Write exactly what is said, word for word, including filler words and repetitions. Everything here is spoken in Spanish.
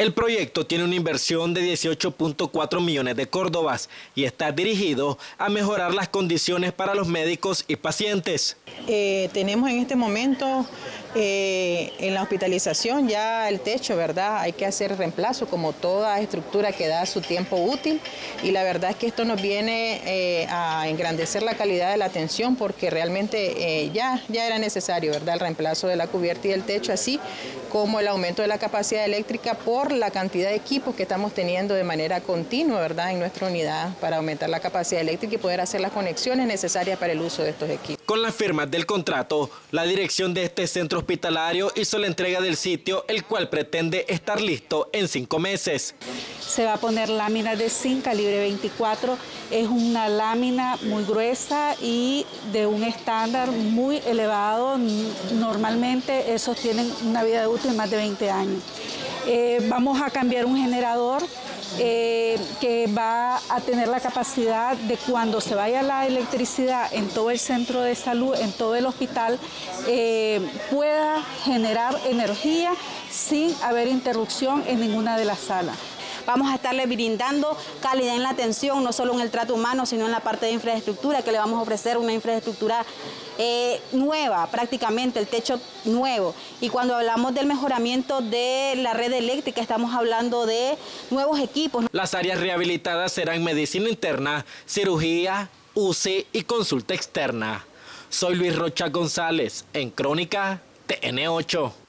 El proyecto tiene una inversión de dieciocho punto cuatro millones de córdobas y está dirigido a mejorar las condiciones para los médicos y pacientes. Eh, tenemos en este momento eh, en la hospitalización ya el techo, ¿verdad? Hay que hacer reemplazo como toda estructura que da su tiempo útil, y la verdad es que esto nos viene eh, a engrandecer la calidad de la atención, porque realmente eh, ya, ya era necesario, ¿verdad? El reemplazo de la cubierta y del techo, así como el aumento de la capacidad eléctrica por la cantidad de equipos que estamos teniendo de manera continua, ¿verdad? En nuestra unidad, para aumentar la capacidad eléctrica y poder hacer las conexiones necesarias para el uso de estos equipos. Con las firmas del contrato, la dirección de este centro hospitalario hizo la entrega del sitio, el cual pretende estar listo en cinco meses. Se va a poner lámina de zinc calibre veinticuatro, es una lámina muy gruesa y de un estándar muy elevado. Normalmente esos tienen una vida útil de más de veinte años. Eh, vamos a cambiar un generador eh, que va a tener la capacidad de, cuando se vaya la electricidad en todo el centro de salud, en todo el hospital, eh, pueda generar energía sin haber interrupción en ninguna de las salas. Vamos a estarle brindando calidad en la atención, no solo en el trato humano, sino en la parte de infraestructura, que le vamos a ofrecer una infraestructura eh, nueva, prácticamente, el techo nuevo. Y cuando hablamos del mejoramiento de la red eléctrica, estamos hablando de nuevos equipos. Las áreas rehabilitadas serán medicina interna, cirugía, U C I y consulta externa. Soy Luis Rocha González, en Crónica T N ocho.